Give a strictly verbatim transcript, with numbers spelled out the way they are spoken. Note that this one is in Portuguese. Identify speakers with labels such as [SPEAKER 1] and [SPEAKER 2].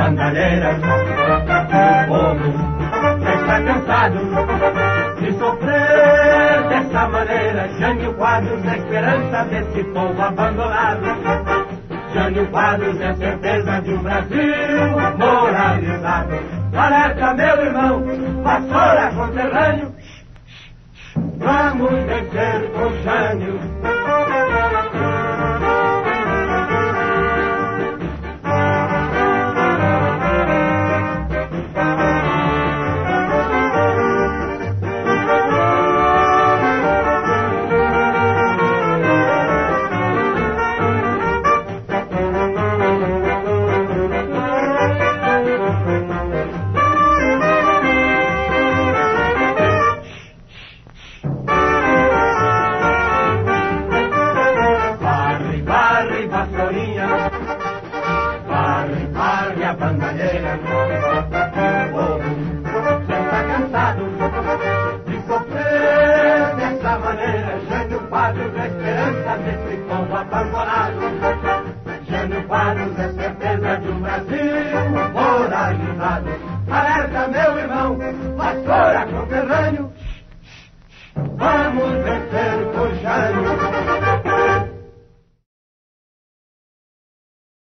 [SPEAKER 1] bandalheira. O povo já está cansado de sofrer dessa maneira. Jânio Quadros é esperança desse povo abandonado. Jânio Quadros é certeza de um Brasil moralizado. Alerta, meu irmão, vassoura conterrâneo, vamos vencer com Jânio. Esperança desse povo abandonado.